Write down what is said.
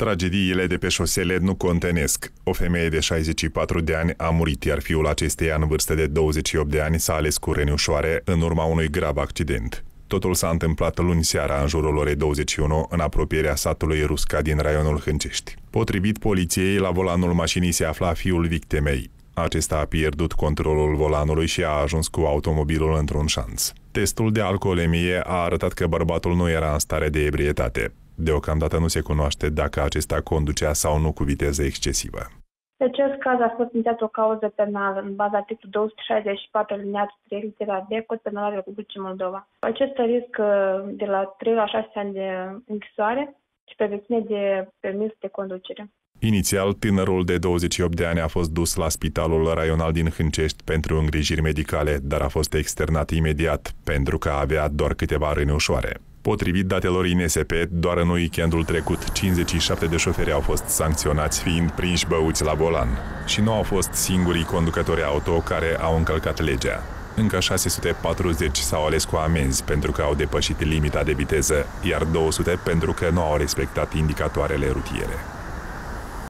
Tragediile de pe șosele nu contenesc. O femeie de 64 de ani a murit, iar fiul acesteia, în vârstă de 28 de ani, s-a ales cu răni ușoare în urma unui grav accident. Totul s-a întâmplat luni seara, în jurul orei 21, în apropierea satului Rusca din raionul Hâncești. Potrivit poliției, la volanul mașinii se afla fiul victimei. Acesta a pierdut controlul volanului și a ajuns cu automobilul într-un șanț. Testul de alcoolemie a arătat că bărbatul nu era în stare de ebrietate. Deocamdată nu se cunoaște dacă acesta conducea sau nu cu viteză excesivă. Pe acest caz a fost inițiată o cauză penală în baza articolului 264 alineatul 3 litera D, Cod Penal al Republicii Moldova. Acesta riscă de la 3 la 6 ani de închisoare și pedepsire de permis de conducere. Inițial, tânărul de 28 de ani a fost dus la spitalul raional din Hâncești pentru îngrijiri medicale, dar a fost externat imediat pentru că avea doar câteva răni ușoare. Potrivit datelor INSP, doar în weekendul trecut, 57 de șoferi au fost sancționați fiind prinși băuți la volan. Și nu au fost singurii conducători auto care au încălcat legea. Încă 640 s-au ales cu amenzi pentru că au depășit limita de viteză, iar 200 pentru că nu au respectat indicatoarele rutiere.